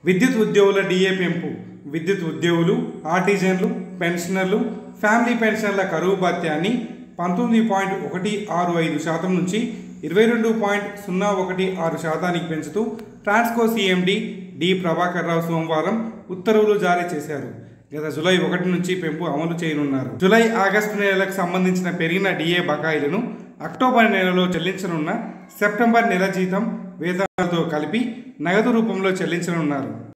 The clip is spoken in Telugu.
విద్యుత్ ఉద్యోగుల డిఏ పెంపు. విద్యుత్ ఉద్యోగులు, ఆర్టిజన్లు, పెన్షనర్లు, ఫ్యామిలీ పెన్షనర్ల కరువు భత్యాన్ని 19.165% నుంచి 22.016% పెంచుతూ Transco CMD D Prabhakar Rao సోమవారం ఉత్తర్వులు జారీ చేశారు. గత జూలై 1 నుంచి పెంపు అమలు చేయనున్నారు. జూలై, ఆగస్టు నెలలకు సంబంధించిన పెరిగిన డిఏ బకాయిలను అక్టోబర్ నెలలో చెల్లించనున్న సెప్టెంబర్ నెల జీతం, వేతనాలతో కలిపి నగదు రూపంలో చెల్లించనున్నారు.